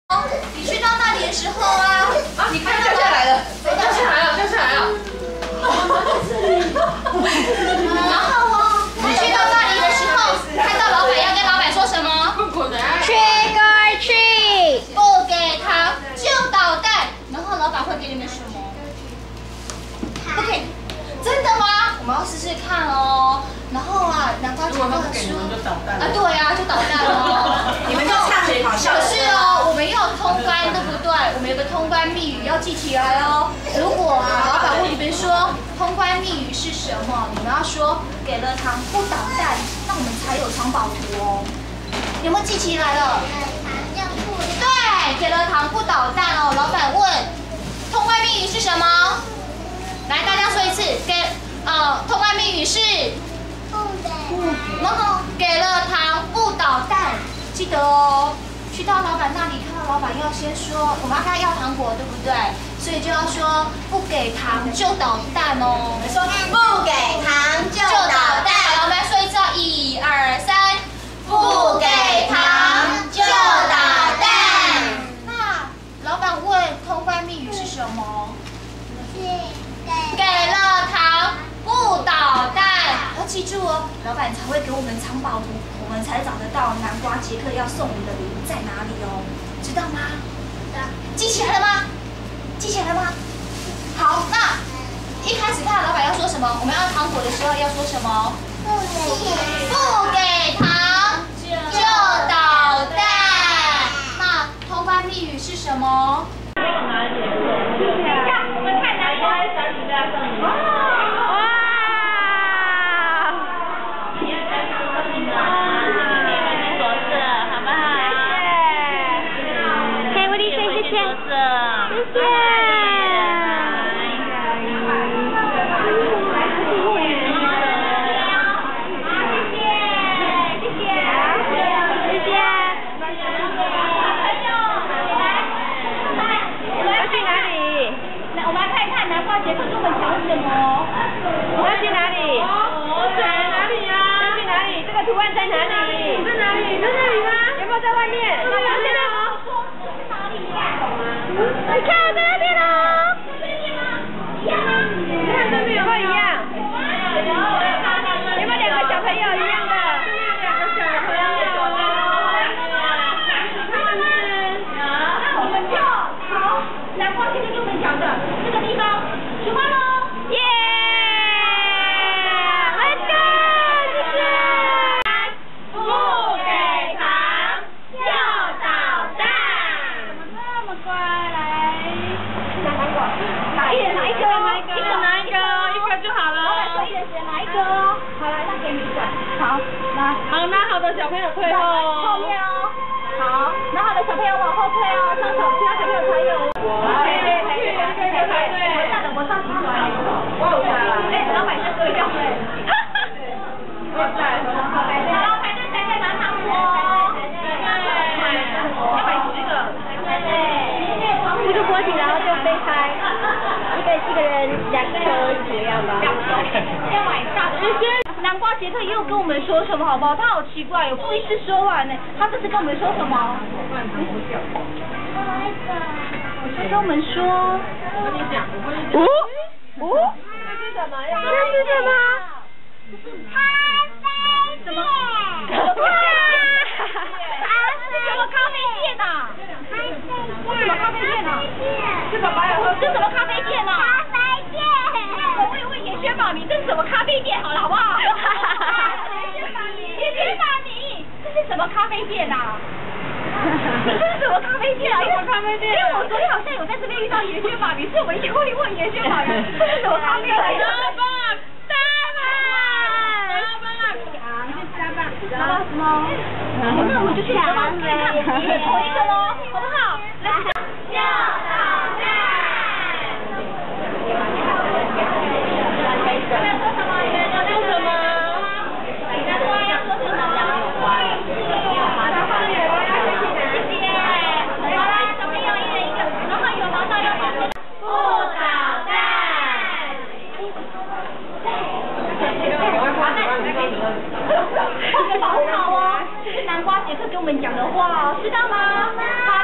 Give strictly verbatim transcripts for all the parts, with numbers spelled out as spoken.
你去到那里的时候啊，啊，你看掉下来了，掉下来了，掉下来了。然后哦，你去到那里的时候，看到老板要跟老板说什么 ？Trick or treat， 不给糖就捣蛋。然后老板会给你们什么？不给，真的吗？我们要试试看哦。然后啊，南瓜姐跟我说，啊，对啊，就捣蛋了。你们就唱好笑。可是哦，我们要通关，对不对？我们有个通关密语要记起来哦。如果啊，老板问你们说通关密语是什么，你们要说给了糖不捣蛋，那我们才有藏宝图哦。有没有记起来了？对，给了糖不捣蛋哦。老板问，通关密语是什么？来，大家说一次，给呃，通关密语是。然后给了糖不捣蛋，记得哦。去到老板那里，看到老板要先说，我们要跟他要糖果，对不对？所以就要说不给糖就捣蛋哦。说不给糖就捣蛋。老板说一次，一二三，不给糖就捣蛋。那老板问通关密语是什么？给了糖不捣蛋。要记住哦，老板才会给我们藏宝图，我们才找得到南瓜杰克要送我们的礼物在哪里哦，知道吗？记起来了吗？记起来了吗？好，那一开始看到老板要说什么，我们要糖果的时候要说什么？不给糖就捣蛋。那通关密语是什么？我们看南瓜小姐姐要送你。 小朋友退后，后面哦。好，拿好的小朋友往后退哦，上手，其他小朋友才有。哇，对对对对对对对。我下的我上提出来。哇塞！哎，老板在对掉哎。哈哈。哇塞！好，排队排队拿糖果。对。要买十个。对。这个锅底，然后就飞开。一个一个人两颗这样吧。两颗。要买大的。南瓜杰克也有跟我们说什么，好不好？他好奇怪，有不一次说完呢。他这次跟我们说什么？他跟我们说，我跟你讲，我跟你讲。哦哦，这是什么呀？这是什么？咖啡店。什么？哇！什么咖啡店呐？什么咖啡店呐？这爸爸要喝。这什么咖啡店呐？咖啡店。我问问严轩妈咪，这是什么咖啡店？好了，好不好？严轩妈咪，这是什么咖啡店呐？这是什么咖啡店啊？什么咖啡店？因为我昨天好像有在这边遇到严轩妈咪，所以我一会问严轩妈咪，这是什么咖啡店？大棒，大棒，大棒，好，是大棒，大棒什么？那我们就去大棒看看，同一个喽，好不好？来，就捣蛋。要说什么？要说什么？南瓜要说什么？这个保护好哦，这是南瓜杰克跟我们讲的话哦，知道吗？好。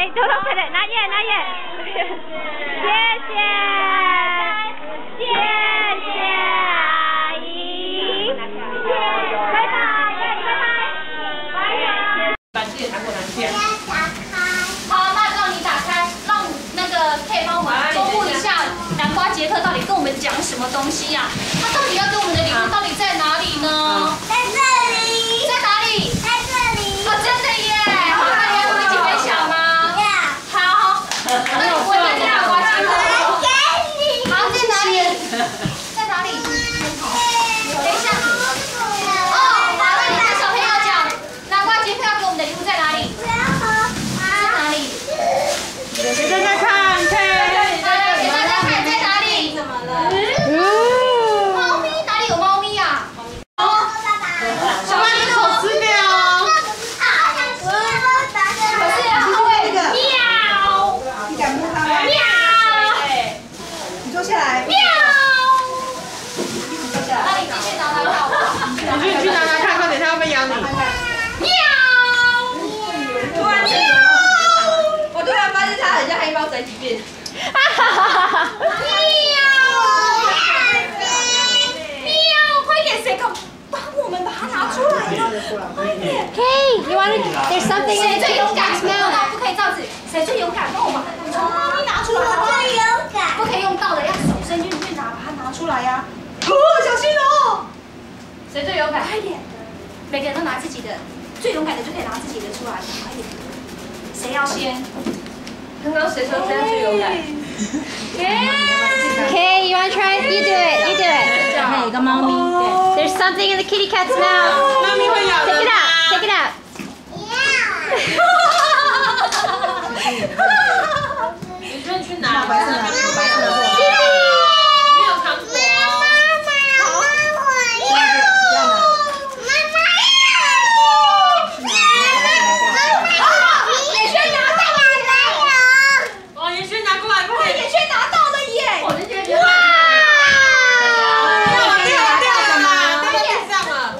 Okay, don't open it. Not yet, not yet. 谢谢，谢谢阿姨，拜拜，拜拜，拜拜。 把自己的糖果拿去。 好，那让你打开，让那个可以帮我们公布一下南瓜杰克到底跟我们讲什么东西呀？他到底要给我们的礼物到底在哪里呢？在这里。在哪里？在这里。哦，真的耶！好，大家会一起分享吗？好。那你问一下南瓜杰克。好，在哪里？在哪里？等一下。哦，好，那你跟小朋友讲，南瓜杰克要给我们的礼物在哪里？在哪里？ 给大家看，看。 给大家看在哪里？怎么了？猫咪哪里有猫咪呀？哦，小猫咪手吃掉。可是它会喵。 你敢摸它吗？ 喵。 你坐下来。 喵。那你继续拿它看。 你去去拿拿看，看等一下会不会咬你？ 喵。 突然间，我突然发现它很像黑猫宅急便。 哈哈哈哈！喵。喵，快点，谁敢帮我们把它拿出来呀？快点。 Hey, you want to? There's something 谁 in the 最 kitty 勇敢？ cat's 不 mouth. 不可以这样子。谁最勇敢？帮我把从猫咪拿出来。我最勇敢。不可以用到的，要手伸进去拿，把它拿出来呀。 哦，小心哦！ 谁最勇敢？快点！每个人都拿自己的，最勇敢的就可以拿自己的出来，快点！谁要先？ 刚刚谁说这样最勇敢？ Okay, you want to try? You do it. You do it. 还有一个猫咪。 There's something in the kitty cat's mouth. 猫咪会咬 Take 人 it 吗？ out. Take it out. 你说你去拿白色的，白色的。 没有糖果。哦，妍轩拿过来，快点！ 妍轩拿到了耶！我就觉得哇！ 掉了掉了掉了啦！掉到地上了。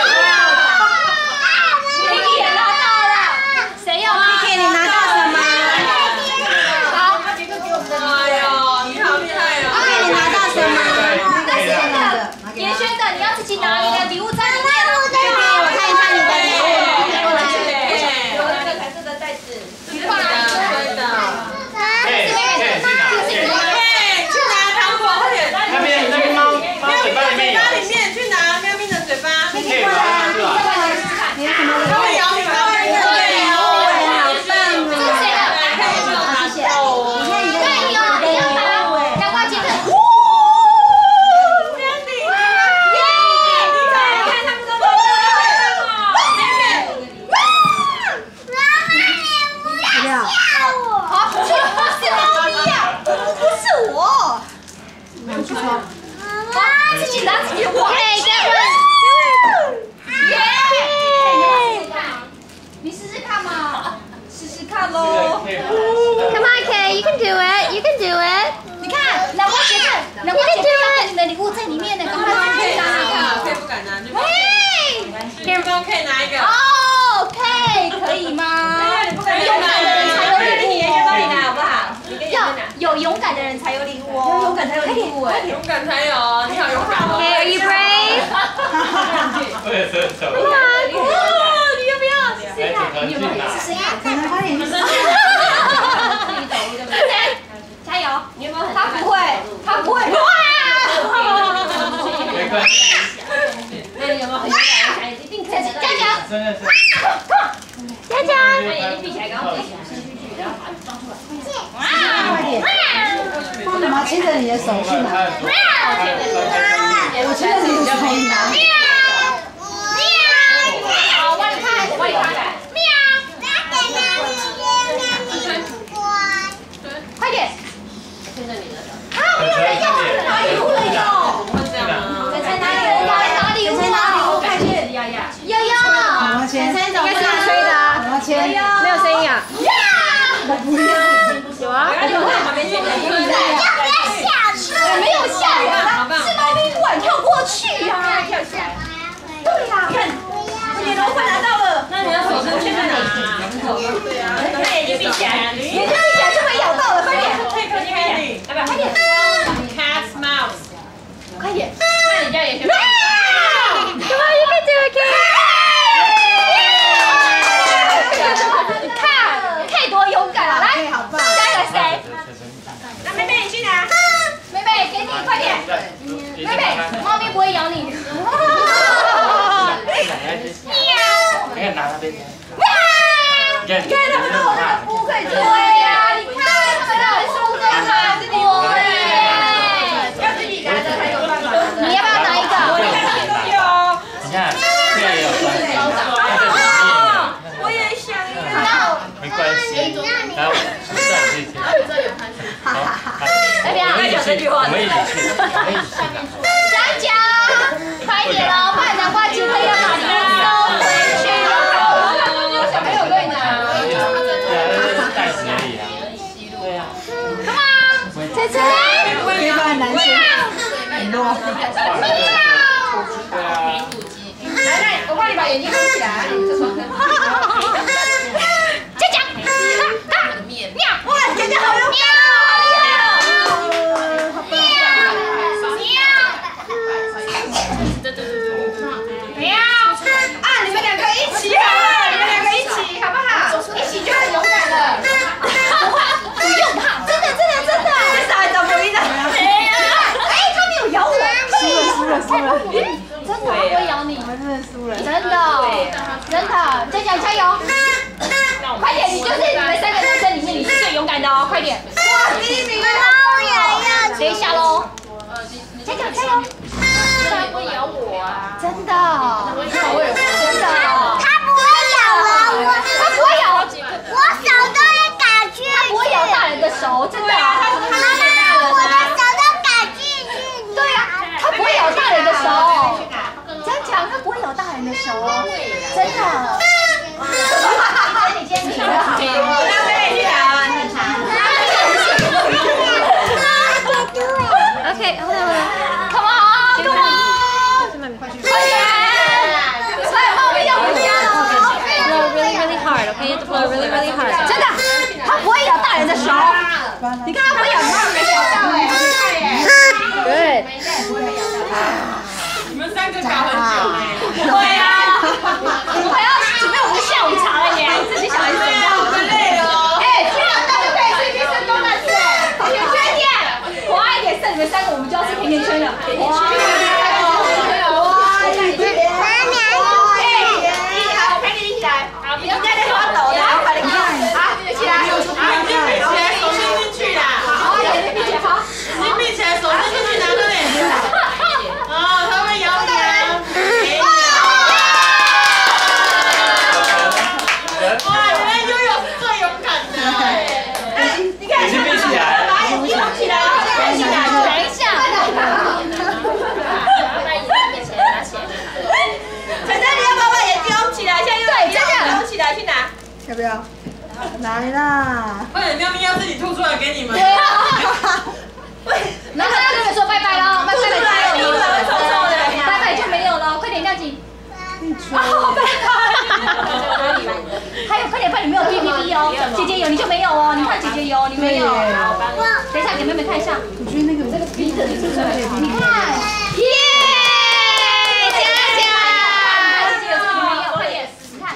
Vicky 也拿到了，谁要 Vicky 你拿到什么？ 好，杰克给我们的礼物。 哎呦，你好厉害哦！ Vicky 你拿到什么？ 那是那个妍轩的，你要自己拿你的礼物在里面哦。 我看一下你的礼物。 有一个彩色的袋子。 是的，对的。 嘿，嘿，去哪？ 嘿，去拿糖果，快点！ 那边那个猫猫嘴巴里面有。 嘴巴里面去拿喵咪的嘴巴。 可以把它吃完。 它会咬你，它会咬你。好棒哦！ 这是谁的？ 谢谢。 对哟，你要拿南瓜杰克。好，这是猫咪呀，不是我。 拿去说。 哇，自己拿自己的玩具。耶！你试试看嘛，试试看喽。 Come on, Kay. You can do it. You can do it. 你看，南瓜杰克，南瓜杰克要给你的礼物在里面呢，赶快进去拿。 可以不敢拿，就嘿， 天风可以拿一个。 哦 ，OK， 可以吗？勇敢的人才有礼物哦。 帮你拿好不好？ 要有勇敢的人才有礼物哦。勇敢才有礼物哎。 勇敢才有，你好勇敢哦。 Okay, are you brave? 我也是手。 Come on. 哦，你要不要试试看？ 你有没有试试看？ 快点快点！ 加油！你有没有？他不会，他不会。哇！ 没关系。 那你有没有很勇敢？想一定可以的。加油！ 真的是。 加油！ 把眼睛闭起来，刚刚闭起来，然后把它装出来。 快点！妈妈牵着你的手去拿。我牵着你的手去拿。 喵！好，我帮你看，我帮你看。喵！快点！牵着你的手。啊，没有人要拿礼物了哟！ 会这样吗？ 在哪里？我拿礼物，拿礼物，快去！呀呀！悠悠， 我要牵。 应该是用吹的啊， 我要牵。 没有声音啊。 我不要。 有啊。 有啊，旁边牵。 要不要下去？没有下人啊，是猫咪突然跳过去呀。跳下来。对呀，看，你的快拿到了。 那你要手伸去哪？ 对啊，对睛闭起来，眼睛闭起来就被咬到了，快点！ 快点，快点，来吧，快点 ！Cat's mouse， 快点！那你叫眼睛。 Come on, you can do it, Kate！ 你看 ，K 多勇敢啊！来， 好棒！ 下一个谁？ 那妹妹你去拿。 妹妹，给你，快点！妹妹，猫咪不会咬你。 喵！你看拿那边。你看， 你看他们都有那个布可以做。 对呀，你看他们都有梳着它，对。 要自己拿着才有办法。 你要不要拿一个？ 你看，这样也有关系。 我也想要。 没关系，来，我算你去。好，好， 来边， 我们一起去，我们一起去，我们一起去。 佳佳，快点喽，不然南瓜机会要把你收回去喽。小朋友可以拿。 袋子而已啊。对啊。 Come on， 姐姐。 别把男生很弱。 对啊。 来来，我帮你把眼睛蒙起来。佳佳，喵， 哇，姐姐好勇喵， 敢！ 好厉害哦！喵，喵，喵。 啊，你们两个一起好了，你们两个一起好不好？ 一起就很勇敢了。不怕，不用怕，真的真的真的。 这小孩找不赢的。 哎，他没有咬我。 输了输了输了， 真的不会咬你。 我们真的输了。 真的，真的，佳佳加油！快点，你就是你们三个女生里面你是最勇敢的哦，快点！ 哇，第一名了！ 等一下喽，佳佳加油！他不会咬我啊！真的，真的， 它不会咬啊，我他不会咬， 我手都会打进去， 不会咬大人的手，真的。 妈妈，我的手都打进去。 对啊，他不会咬大人的手，真讲，他不会咬大人的手，真的。你先你先你好。 那妹妹去拿，你拿。 OK， hold on， come on，come on，快点！来，猫咪要回家了。Blow really really hard, okay? You have to blow really really hard. 真的，它不会咬大人的手。你看它不会咬大人的手。Good。 你们三个搞很久哎。 对啊，我们还要准备我们的下午茶了耶，自己小孩子怎样？ 好累哦。 哎，吃完饭就可以吃甜甜多的吃，甜甜圈店，活爱点，剩你们三个我们就要吃甜甜圈了。甜甜圈。哇，姐姐。 好，陪你一起来。好，你现在在发抖的，好，快点看。好，一起来。 眼睛闭起来，手伸进去啦。 好，眼睛闭起来，好。 眼睛闭起来，手伸进去拿到眼睛。哦，他会咬你啊。哇，原来悠悠是最勇敢的。 你看， 眼睛闭起来。 把眼睛蒙起来，眼睛拿起来。 等一下。 晨晨，你要不要把眼睛蒙起来？现在又对真的蒙起来，去拿。 要不要？来啦！ 不然喵咪要自己吐出来给你们。 对啊。然后他跟你说拜拜喽，拜拜拜拜， 你们会臭臭的。 拜拜就没有了，快点亮景。 好拜拜。还有快点，快点没有哔哔哔哦，姐姐有你就没有哦，你看姐姐有你没有。等一下给妹妹看一下， 我觉得那个这个鼻子是最你看，耶，佳佳，姐姐有这个没有，快点，你看，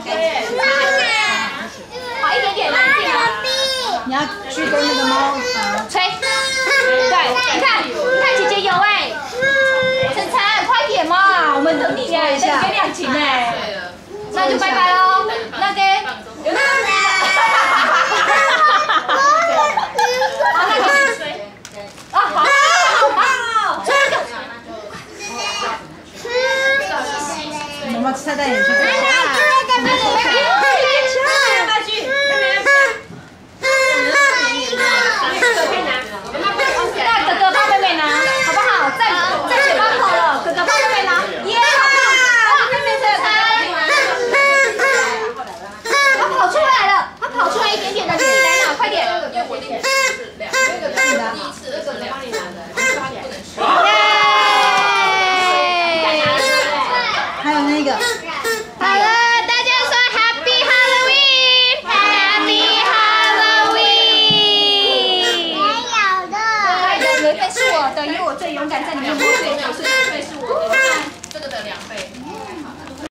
好一点点，冷静啊。 你要去跟那个猫吹，对，你看，你看姐姐有哎，晨晨快点嘛，我们等你哎，等你跟亮晴哎，那就拜拜喽，那给，有没有？好，那给吹，啊好，好棒哦，吹一个， 有没有擦在眼睛？ 那你妹妹， 要不要去？ 那哥哥帮妹妹拿，好不好？在在嘴巴口了，哥哥帮妹妹拿，耶，好棒！啊，妹妹这个等于我最勇敢，在里面摸睡，九岁九岁。